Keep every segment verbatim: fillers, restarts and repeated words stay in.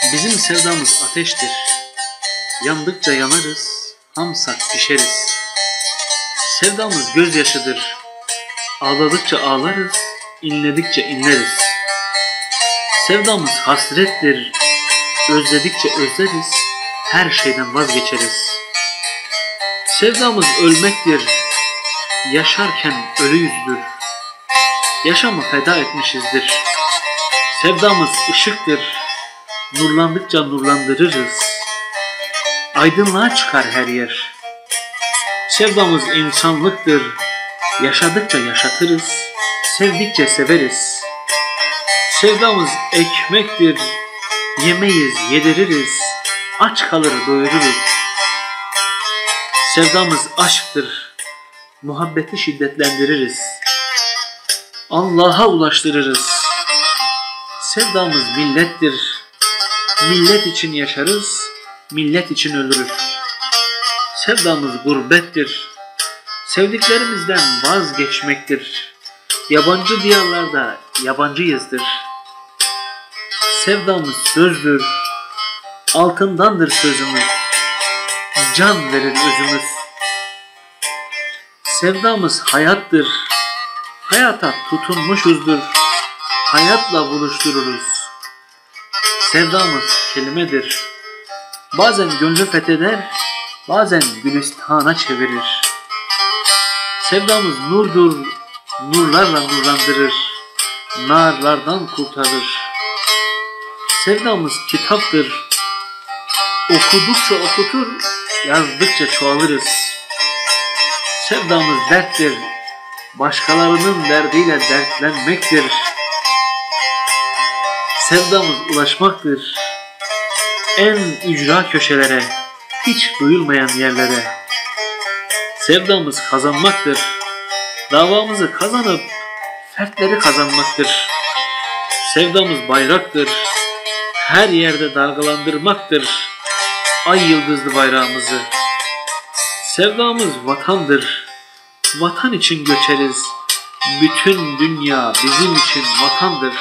Bizim sevdamız ateştir. Yandıkça yanarız, hamsak pişeriz. Sevdamız gözyaşıdır. Ağladıkça ağlarız, inledikçe inleriz. Sevdamız hasrettir. Özledikçe özleriz, her şeyden vazgeçeriz. Sevdamız ölmektir. Yaşarken ölüyüzdür. Yaşamı feda etmişizdir. Sevdamız ışıktır. Nurlandıkça nurlandırırız. Aydınlığa çıkar her yer. Sevdamız insanlıktır. Yaşadıkça yaşatırız. Sevdikçe severiz. Sevdamız ekmektir. Yemeyiz, yediririz. Aç kalır, doyururuz. Sevdamız aşktır. Muhabbeti şiddetlendiririz. Allah'a ulaştırırız. Sevdamız millettir. Millet için yaşarız, millet için ölürüz. Sevdamız gurbettir. Sevdiklerimizden vazgeçmektir. Yabancı diyarlarda yabancıyızdır. Sevdamız sözdür. Altındandır sözümüz. Can verir özümüz. Sevdamız hayattır. Hayata tutunmuşuzdur. Hayatla buluştururuz. Sevdamız kelimedir. Bazen gönlü fetheder, bazen gülistana çevirir. Sevdamız nurdur, nurlarla nurlandırır. Narlardan kurtarır. Sevdamız kitaptır. Okudukça okutur, yazdıkça çoğalırız. Sevdamız derttir. Başkalarının derdiyle dertlenmektir. Sevdamız ulaşmaktır. En ücra köşelere, hiç duyulmayan yerlere. Sevdamız kazanmaktır. Davamızı kazanıp fertleri kazanmaktır. Sevdamız bayraktır. Her yerde dalgalandırmaktır ay yıldızlı bayrağımızı. Sevdamız vatandır. Vatan için göçeriz. Bütün dünya bizim için vatandır.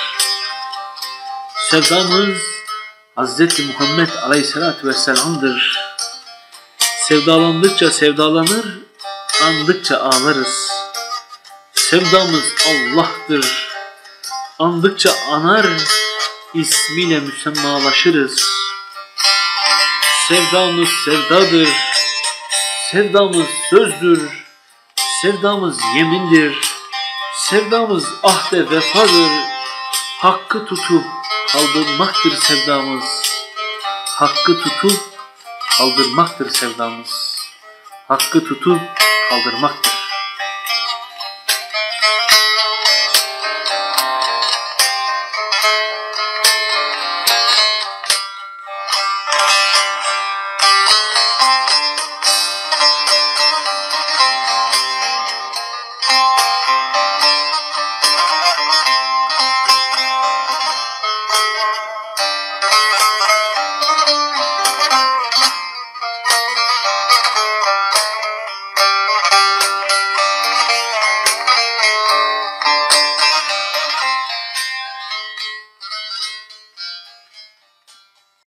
Sevdamız Hazreti Muhammed Aleyhisselatü Vesselam'dır. Sevdalandıkça sevdalanır, andıkça ağlarız. Sevdamız Allah'tır. Andıkça anar, ismiyle müsemmalaşırız. Sevdamız sevdadır. Sevdamız sözdür. Sevdamız yemindir. Sevdamız ahde vefadır. Hakkı tutup kaldırmaktır sevdamız. Hakkı tutup kaldırmaktır sevdamız. Hakkı tutup kaldırmaktır.